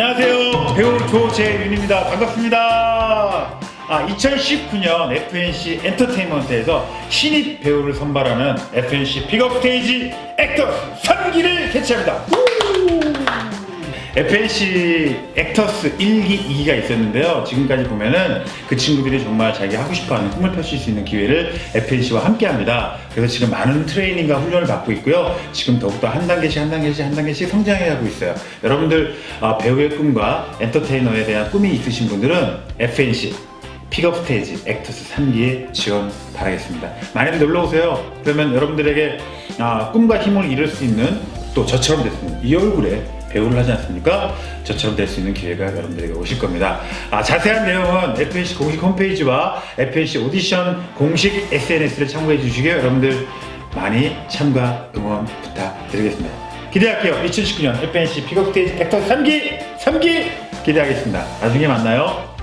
안녕하세요, 배우 조재윤입니다. 반갑습니다. 2019년 FNC 엔터테인먼트에서 신입 배우를 선발하는 FNC 픽업 스테이지 액터스 3기를 개최합니다. FNC 액터스 1기, 2기가 있었는데요. 지금까지 보면은 그 친구들이 정말 자기가 하고 싶어하는 꿈을 펼칠 수 있는 기회를 FNC와 함께 합니다. 그래서 지금 많은 트레이닝과 훈련을 받고 있고요. 지금 더욱더 한 단계씩 성장해가고 있어요. 여러분들 배우의 꿈과 엔터테이너에 대한 꿈이 있으신 분들은 FNC 픽업 스테이지 액터스 3기에 지원 바라겠습니다. 많이 놀러오세요. 그러면 여러분들에게 꿈과 힘을 이룰 수 있는, 또 저처럼 됐습니다. 이 얼굴에 배우를 하지 않습니까? 저처럼 될 수 있는 기회가 여러분들에게 오실 겁니다. 자세한 내용은 FNC 공식 홈페이지와 FNC 오디션 공식 SNS를 참고해 주시고요. 여러분들 많이 참가 응원 부탁드리겠습니다. 기대할게요. 2019년 FNC 픽업 스테이지 액터스 3기 기대하겠습니다. 나중에 만나요.